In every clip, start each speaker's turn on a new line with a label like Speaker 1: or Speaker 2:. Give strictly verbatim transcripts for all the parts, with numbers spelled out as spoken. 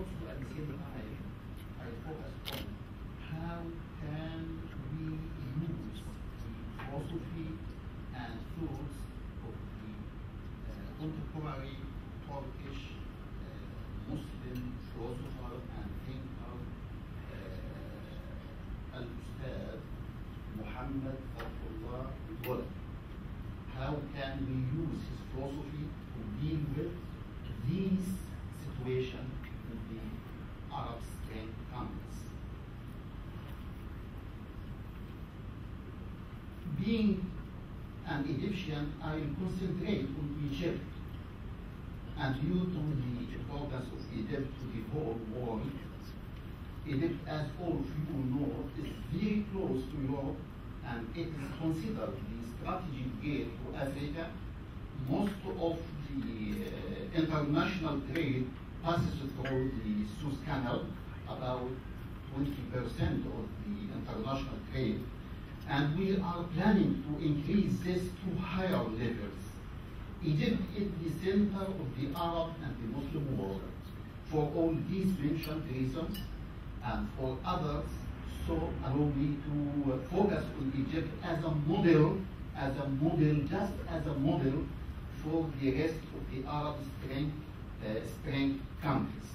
Speaker 1: also at the same time, I focus on how can we use the philosophy and thoughts of the uh, contemporary Turkish uh, Muslim philosopher and thinker, uh, Al-Ustad Mohammad Sharkawi. How can we use his philosophy to deal with these situations in the Arab Spring countries? Being an Egyptian, I will concentrate on Egypt and due to the importance of Egypt to the whole world. Egypt, as all of you know, is very close to Europe, and it is considered the strategic gate to Africa. Most of the uh, international trade passes through the Suez Canal, about twenty percent of the international trade, and we are planning to increase this to higher levels. Egypt is the center of the Arab and the Muslim world for all these mentioned reasons, and for others. So allow me to uh, focus on Egypt as a model, as a model, just as a model for the rest of the Arab Spring, uh, Spring countries.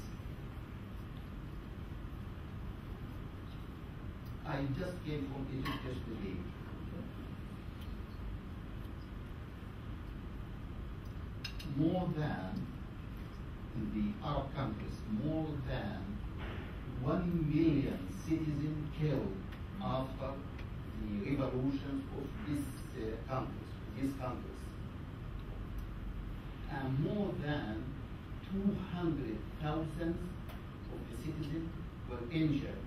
Speaker 1: I just came from Egypt yesterday. More than, in the Arab countries, more than one million citizens killed after the revolutions of these uh, countries, these countries. And more than two hundred thousand of the citizens were injured.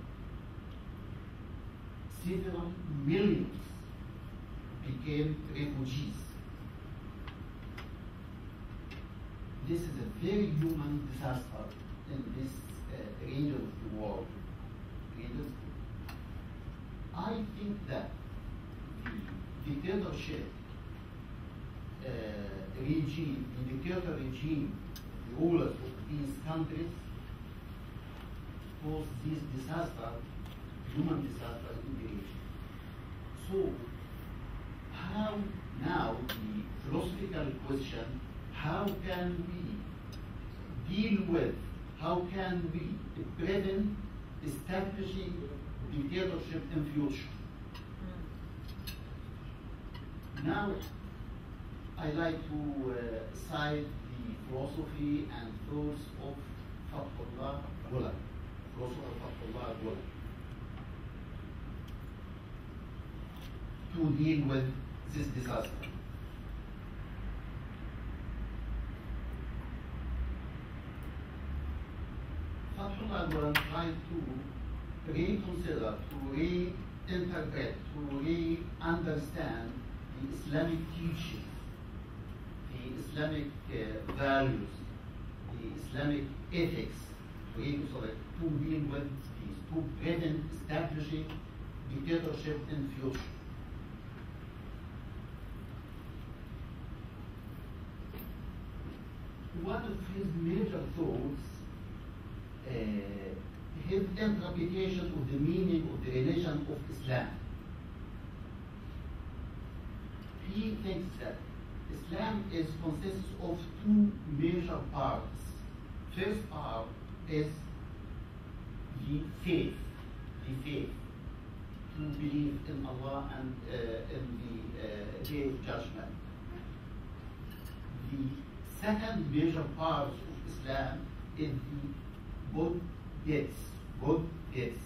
Speaker 1: Several millions became refugees. This is a very human disaster in this uh, region of the world. Region. I think that the dictatorship uh, regime, the dictator regime, the rulers of these countries caused this disaster, human disaster in the region. So, how now the philosophical question, how can we deal with, how can we prevent establishing dictatorship in future? Now, I like to uh, cite the philosophy and thoughts of Fethullah Gulen, philosopher Fethullah Gulen, to deal with this disaster. Fethullah Gulen tried to reconsider, to reinterpret, to re-understand the Islamic teachings, the Islamic uh, values, the Islamic ethics, to reconsider, to deal with these, to prevent establishing dictatorship in future. One of his major thoughts, uh, his interpretation of the meaning of the religion of Islam. He thinks that Islam is consists of two major parts. First part is the faith, the faith, to believe in Allah and uh, in the uh, Day of Judgment. The second major part of Islam is the good deeds, good deeds.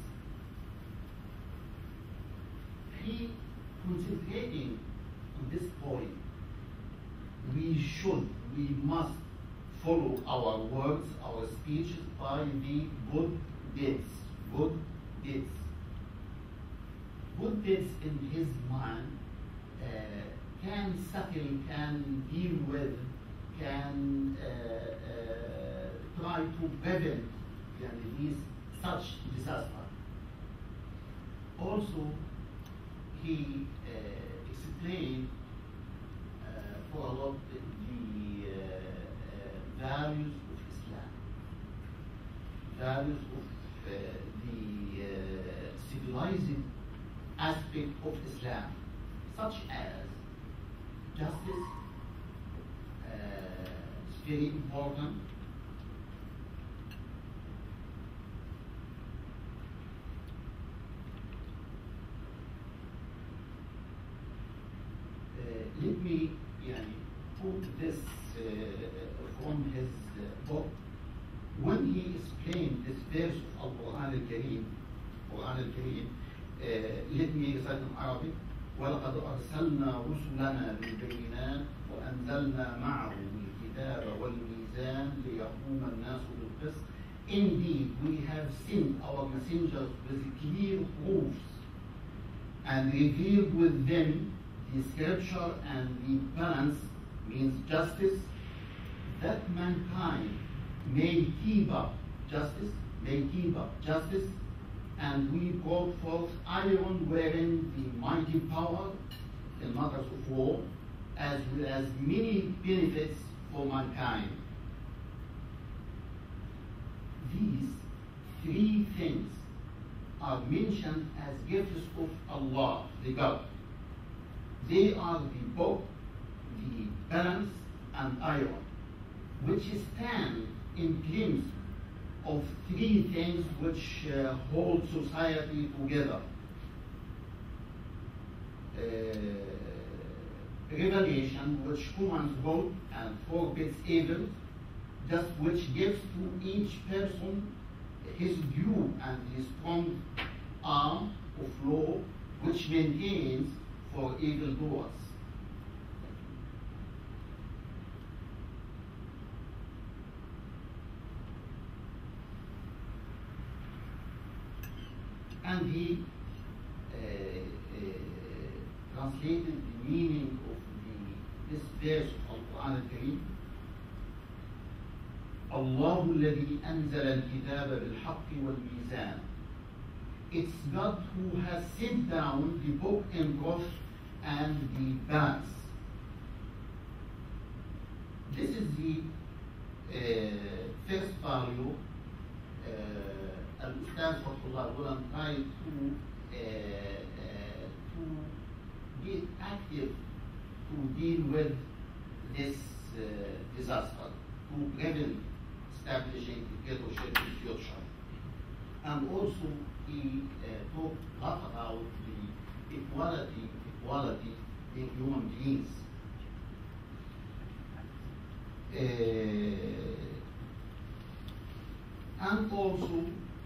Speaker 1: He concentrating on this point, we should, we must follow our words, our speech by the good deeds, good deeds. Good deeds in his mind uh, can settle, can deal with, can uh, uh, try to prevent yani, these such disaster. Also, he uh, explained uh, for a lot the uh, uh, values of Islam. values of uh, the uh, civilized aspect of Islam, such as justice, uh, is very important. Uh, let me yani, quote this uh, from his uh, book. When he explained this verse of Al-Quran al-Kareem, Quran al-Kareem, uh, let me recite in Arabic. وَلَقَدْ أَرْسَلْنَا رُسُلَنَا بِالْبَيِّنَاتِ وَأَنزَلْنَا مَعَهُمُ الْكِتَابَ وَالْمِيزَانَ لِيَقُومَ النَّاسُ بِالْقِسْطِ. Indeed, we have sent our messengers with clear proofs and revealed with them the scripture and the balance, means justice, that mankind may keep up justice, may keep up justice, and we brought forth iron wherein the mighty power in matters of war, as well as many benefits for mankind. These three things are mentioned as gifts of Allah, the God. They are the book, the balance, and iron, which stand in claims of three things which uh, hold society together. Uh, revelation, which commands good and forbids evil, just which gives to each person his due and his strong arm of law, which maintains for evildoers. And he uh, uh, translated the meaning of the, this verse of Al-Quran al-Kareem. الله الذي أنزل الكتاب بالحق والميزان. It's God who has sent down the book in truth and the balance. This is the uh, first value uh, Al-Ustaz Fethullah Gulen tried to, uh, uh, to get active to deal with this uh, disaster, to prevent establishing dictatorship in the future. And also he uh, talked a lot about the equality, equality in human beings. Uh, and also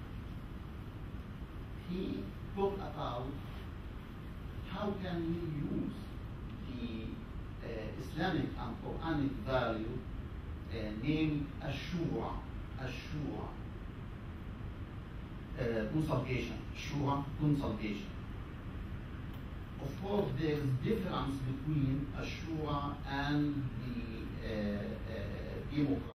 Speaker 1: he talked about how can we use the uh, Islamic and Quranic value uh, named Ashura, Ashura, uh, consultation, Shura, consultation. Of course, there is difference between Ashura and the uh, uh, democracy.